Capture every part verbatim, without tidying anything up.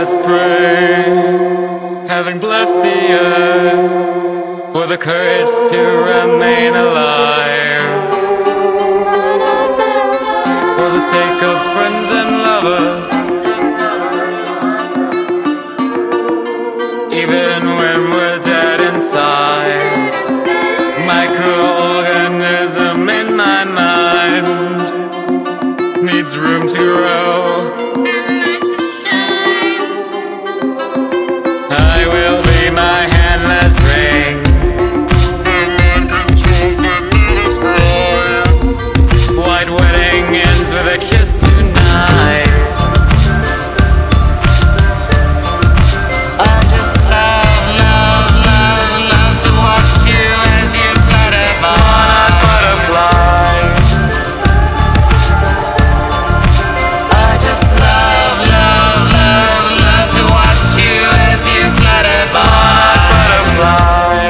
must pray, having blessed the earth, for the courage to remain alive, for the sake of friends and lovers, even when we're dead inside. Microorganism in my mind needs room to grow and light to shine. I will be my handless ring, and man controls the nervous brain. White wedding ends with a kiss tonight. I just love, love, love, love to watch you as you flutter by on a butterfly. I just love, love, love, love to watch you as you flutter by on a butterfly.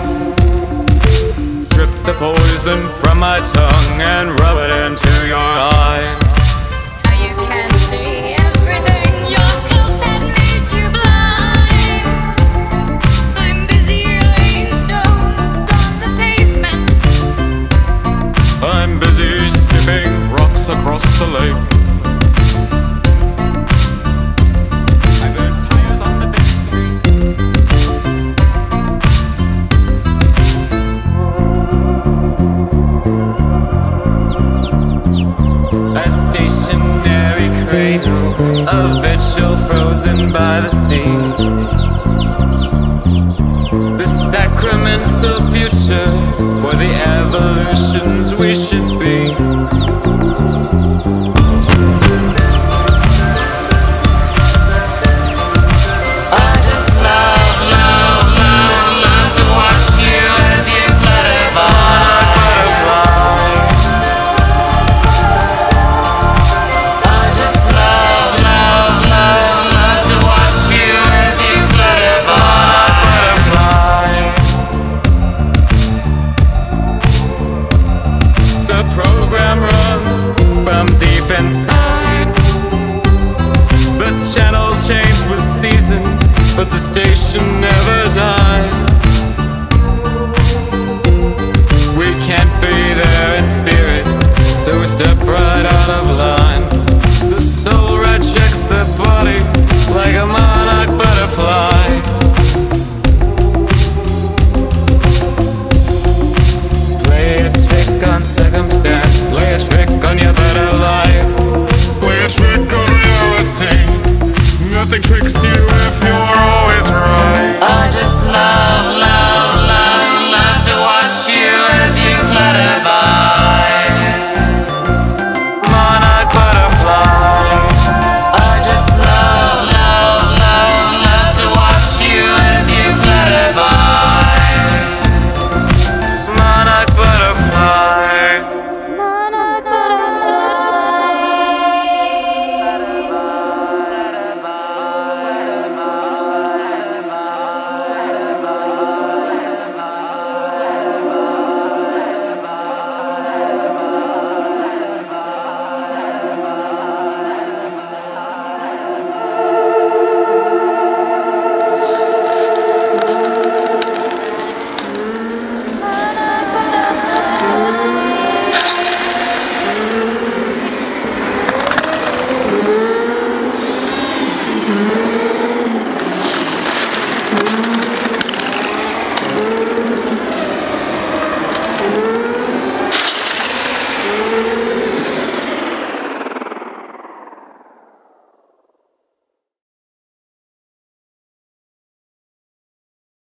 Strip the poison from my tongue and rub it into your eyes. Now you can't see everything. Your guilt that makes you blind. I'm busy laying stones on the pavement. I'm busy skipping rocks across the lake. I burn tires on the busy street. A stationary cradle, a vigil frozen by the sea. The sacramental future for the evolutions we should